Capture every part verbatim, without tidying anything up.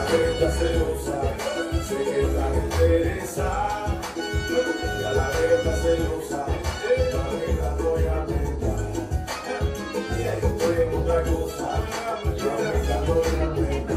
venta celosa, sé que estás interesada. Y a la venta celosa, está mirando y aumenta. Y ahí estoy en otra cosa, yo aumentando y aumenta.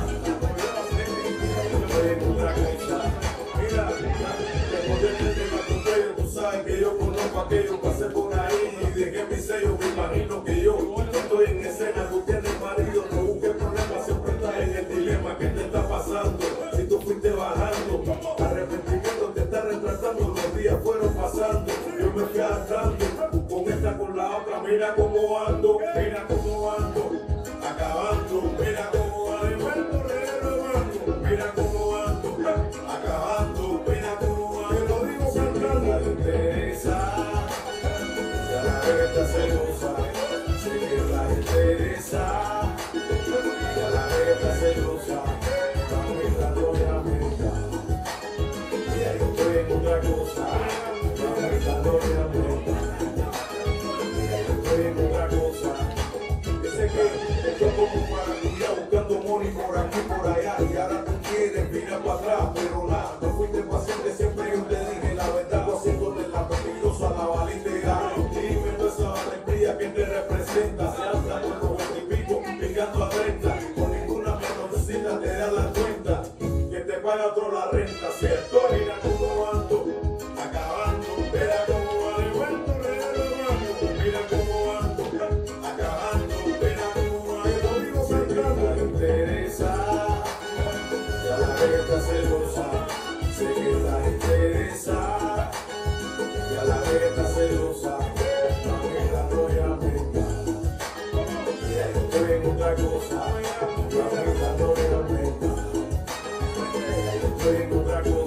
Y ahí estoy en otra cosa. Mira, después de este tema con ellos, tú sabes que yo conozco a aquellos, pasé por ahí y dejé mi sello. Me imagino que yo no estoy en escena, tú tienes marido, no busques problemas, siempre estás en el dilema. ¿Qué te está pasando? Si tú fuiste bajando, arrepentimiento te está retratando, los días fueron pasando, yo me fui adaptando, con esta, con la otra, mira cómo ando, mira cómo ando, acabando, mira cómo ando, mira cómo ando, acabando, mira cómo ando, lo digo cantando, te interesa, ya la venta celosa, sé que estás interesada, ya la venta celosa, está aumentando y aumenta, y ahí estoy en otra cosa, está aumentando y aumenta, y ahí estoy en otra cosa, yo sé que estoy como maracuyá buscando money por aquí por allá, y ahora tú quieres mirar para atrás, pero nada, no fuiste paciente, siempre yo te dije la verdad, haciéndote la peligrosa, la valiente, dime toda esa valentía que te representa, se alza por los veintipico, picando a treinta, con ninguna menorcita te das la cuenta, que te paga otro la renta, ¿cierto? Mira cómo ando, acabando, mira cómo ando, mira cómo ando, acabando, mira cómo ando, lo digo cantando, te interesa, ya la venta celosa, sé que estás interesada, ya la venta celosa, está aumentando y aumenta, y ahí estoy en otra cosa, yo aumentando y aumenta, y ahí estoy en otra cosa.